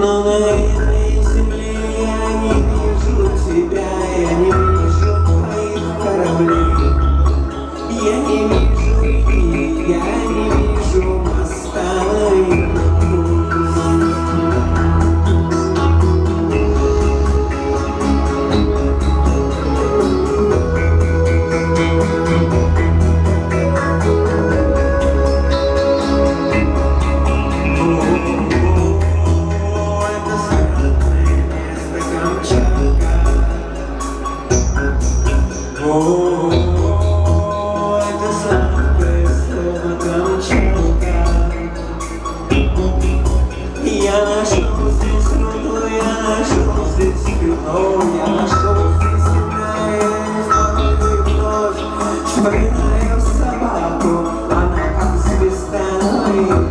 Но на этой земле я не вижу тебя, я не вижу твоих кораблей. Я не вижу реки, я не вижу моста наверху. Это сладкое слово Камчатка. Я нашел здесь руду, я нашел здесь вино, я нашел здесь себя, я вновь вспоминаю собаку, она как звезда моих.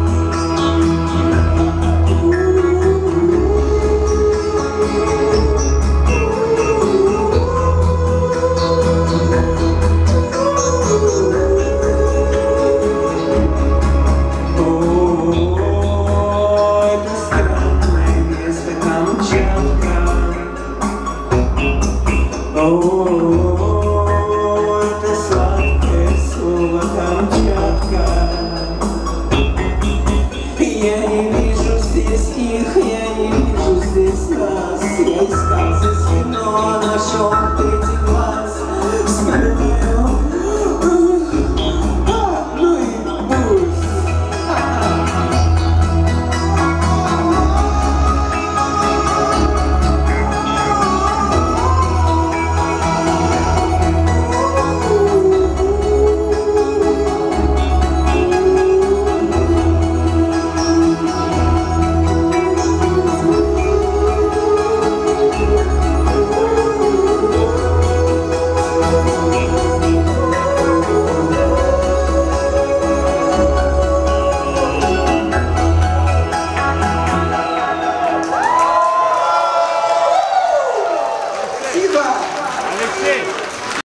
Это сладкое слово Камчатка. Я не вижу здесь их, я не вижу здесь нас. Я искал здесь вино, нашел третий глаз. Вспоминаю